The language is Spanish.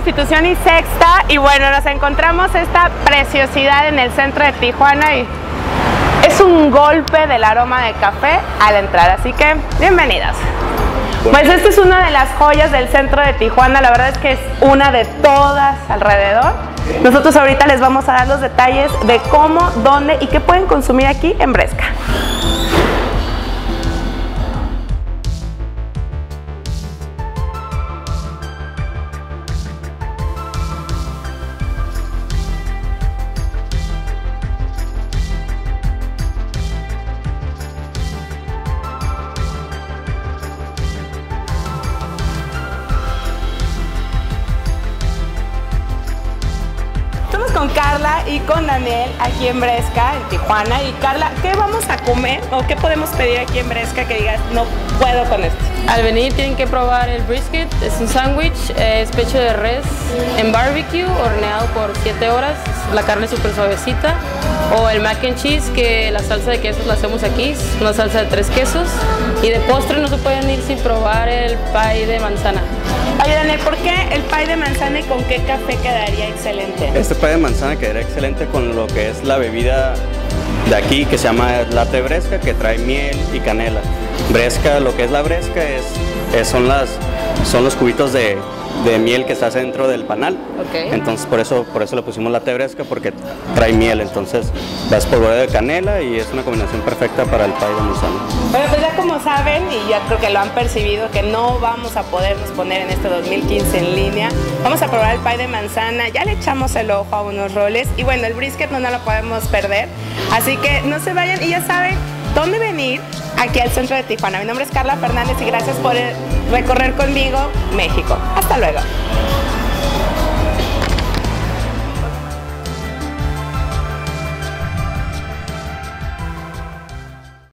Constitución y Sexta, y bueno, nos encontramos esta preciosidad en el centro de Tijuana y es un golpe del aroma de café al entrar, así que bienvenidas. Pues esta es una de las joyas del centro de Tijuana, la verdad es que es una de todas alrededor. Nosotros ahorita les vamos a dar los detalles de cómo, dónde y qué pueden consumir aquí en Bresca. Con Carla y con Daniel aquí en Bresca, en Tijuana. Y Carla, ¿qué vamos a comer o qué podemos pedir aquí en Bresca que digas no puedo con esto? Al venir tienen que probar el brisket, es un sándwich, es pecho de res en barbecue, horneado por 7 horas, la carne súper suavecita. O el mac and cheese, que la salsa de quesos la hacemos aquí, es una salsa de 3 quesos. Y de postre no se pueden ir sin probar el pie de manzana. Oye Daniel, ¿por qué el pie de manzana y con qué café quedaría excelente? Este pie de manzana quedaría excelente con lo que es la bebida de aquí que se llama latte Bresca, que trae miel y canela. Bresca, lo que es la Bresca son los cubitos de miel que se hace dentro del panal. Okay. Entonces por eso le pusimos latte Bresca, porque trae miel, entonces la espolvoreado de canela y es una combinación perfecta para el pie de manzana. Bueno, pues ya como saben, y ya creo que lo han percibido, que no vamos a podernos poner en este 2015 en línea. Vamos a probar el pie de manzana, ya le echamos el ojo a unos roles y bueno, el brisket no lo podemos perder, así que no se vayan y ya saben dónde venir aquí al centro de Tijuana. Mi nombre es Carla Fernández y gracias por recorrer conmigo México. Hasta luego.